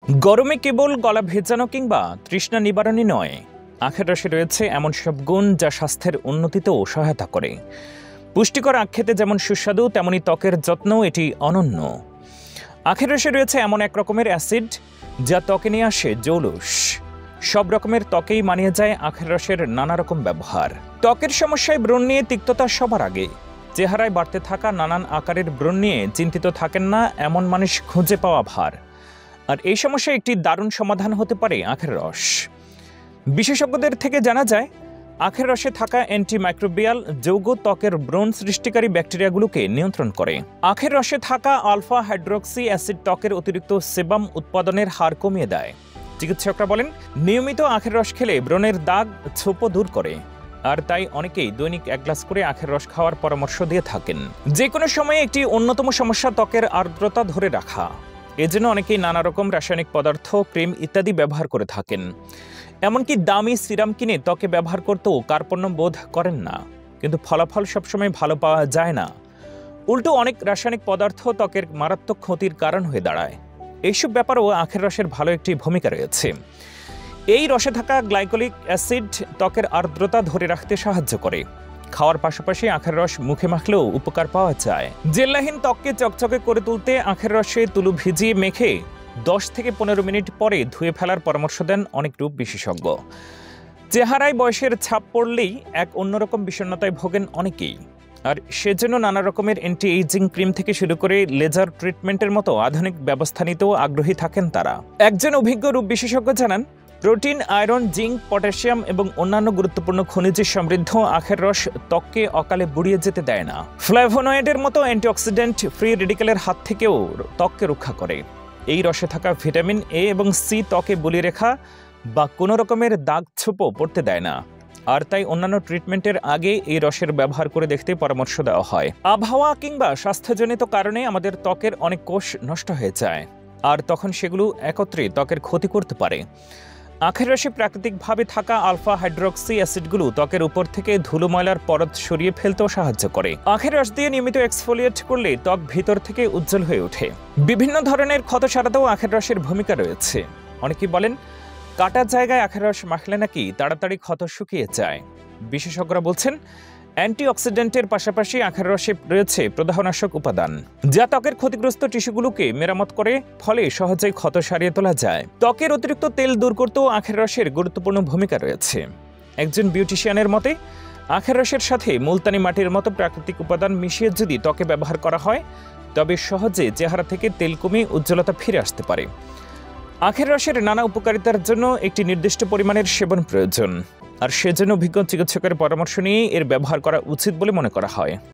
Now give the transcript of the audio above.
গরমে কেবল গলা ভেজানো কিংবা তৃষ্ণা নিবারণই নয়, আখের রসে রয়েছে এমন সব গুণ যা স্বাস্থ্যের উন্নতিতেও সহায়তা করে। পুষ্টিকর আখ খেতে যেমন সুস্বাদু, তেমনি ত্বকের যত্নও এটি অনন্য। আখের রসে রয়েছে এমন এক রকমের অ্যাসিড যা ত্বকে নিয়ে আসে জৌলুস। সব রকমের ত্বকেই মানিয়ে যায় আখের রসের নানা রকম ব্যবহার। ত্বকের সমস্যায় ব্রণ নিয়ে তিক্ততা সবার আগে। চেহারায় বাড়তে থাকা নানান আকারের ব্রণ নিয়ে চিন্তিত থাকেন না এমন মানুষ খুঁজে পাওয়া ভার। আর এই সমস্যায় একটি দারুণ সমাধান হতে পারে আখের রস। বিশেষজ্ঞদের থেকে জানা যায়, আখের রসে থাকা অ্যান্টিমাইক্রোবিয়াল যৌগ ত্বকের ব্রণ সৃষ্টিকারী ব্যাকটেরিয়াগুলোকে নিয়ন্ত্রণ করে। আখের রসে থাকা আলফা হাইড্রক্সি অ্যাসিড ত্বকের অতিরিক্ত সেবাম উৎপাদনের হার কমিয়ে দেয়। চিকিৎসকরা বলেন, নিয়মিত আখের রস খেলে ব্রণের দাগ ছোপ দূর করে। আর তাই অনেকেই দৈনিক 1 গ্লাস করে আখের রস খাওয়ার পরামর্শ দিয়ে থাকেন। যে কোনো সময়ে একটি অন্যতম সমস্যা ত্বকের আর্দ্রতা ধরে রাখা। এজন্য অনেকেই নানা রকম রাসায়নিক পদার্থ, ক্রিম ইত্যাদি ব্যবহার করে থাকেন। এমনকি দামি সিরাম কিনে ত্বকে ব্যবহার করতেও কার্পণ্য বোধ করেন না। কিন্তু ফলাফল সবসময় ভালো পাওয়া যায় না। উল্টো অনেক রাসায়নিক পদার্থ ত্বকের মারাত্মক ক্ষতির কারণ হয়ে দাঁড়ায়। এইসব ব্যাপারেও আখের রসের ভালো একটি ভূমিকা রয়েছে। এই রসে থাকা গ্লাইকোলিক অ্যাসিড ত্বকের আর্দ্রতা ধরে রাখতে সাহায্য করে। খাওয়ার পাশাপাশি আখের রস মুখে মাখলেও উপকার পাওয়া যায়। জেল্লাহীন ত্বককে চকচকে করে তুলতে আখের রসে তুলো ভিজিয়ে মেখে 10 থেকে 15 মিনিট পরে ধুয়ে ফেলার পরামর্শ দেন অনেক রূপ বিশেষজ্ঞ। চেহারায় বয়সের ছাপ পড়লেই এক অন্যরকম বিষণ্ণতায় ভোগেন অনেকেই। আর সেজন্য নানা রকমের অ্যান্টি এইজিং ক্রিম থেকে শুরু করে লেজার ট্রিটমেন্টের মতো আধুনিক ব্যবস্থা নিতেও আগ্রহী থাকেন তারা। একজন অভিজ্ঞ রূপ বিশেষজ্ঞ জানান, প্রোটিন, আয়রন, জিঙ্ক, পটাশিয়াম এবং অন্যান্য গুরুত্বপূর্ণ খনিজে সমৃদ্ধ আখের রস ত্বককে অকালে বুড়িয়ে যেতে দেয় না। ফ্ল্যাভোনয়েডের মতো অ্যান্টিঅক্সিডেন্ট ফ্রি রেডিক্যালের হাত থেকেও ত্বককে রক্ষা করে। এই রসে থাকা ভিটামিন এ এবং সি ত্বকে বলি রেখা বা কোনো রকমের দাগ ছোপও পড়তে দেয় না। আর তাই অন্যান্য ট্রিটমেন্টের আগে এই রসের ব্যবহার করে দেখতে পরামর্শ দেওয়া হয়। আবহাওয়া কিংবা স্বাস্থ্যজনিত কারণে আমাদের ত্বকের অনেক কোষ নষ্ট হয়ে যায়, আর তখন সেগুলো একত্রে ত্বকের ক্ষতি করতে পারে। আখের রসে প্রাকৃতিকভাবে থাকা আলফা হাইড্রক্সি অ্যাসিডগুলো ত্বকের উপর থেকে ধুলো ময়লার পরত সরিয়ে ফেলতেও সাহায্য করে। আখের রস দিয়ে নিয়মিত এক্সফোলিয়েট করলে ত্বক ভিতর থেকে উজ্জ্বল হয়ে ওঠে। বিভিন্ন ধরনের ক্ষত সারাতেও আখের রসের ভূমিকা রয়েছে। অনেকেই বলেন, কাটা জায়গায় আখের রস মাখলে নাকি তাড়াতাড়ি ক্ষত শুকিয়ে যায়। বিশেষজ্ঞরা বলছেন, অ্যান্টিঅক্সিডেন্টের পাশাপাশি আখের রসে রয়েছে প্রদাহনাশক উপাদান, যা ত্বকের ক্ষতিগ্রস্ত টিস্যুগুলোকে মেরামত করে, ফলে সহজেই ক্ষত সারিয়ে তোলা যায়। ত্বকের অতিরিক্ত তেল দূর করতেও আখের রসের গুরুত্বপূর্ণ ভূমিকা রয়েছে। একজন বিউটিশিয়ানের মতে, আখের রসের সাথে মুলতানি মাটির মতো প্রাকৃতিক উপাদান মিশিয়ে যদি ত্বকে ব্যবহার করা হয়, তবে সহজে চেহারা থেকে তেল কমে উজ্জ্বলতা ফিরে আসতে পারে। আখের রসের নানা উপকারিতার জন্য একটি নির্দিষ্ট পরিমাণের সেবন প্রয়োজন, আর সেজন্য অভিজ্ঞ চিকিৎসকের পরামর্শ নিয়ে এর ব্যবহার করা উচিত বলে মনে করা হয়।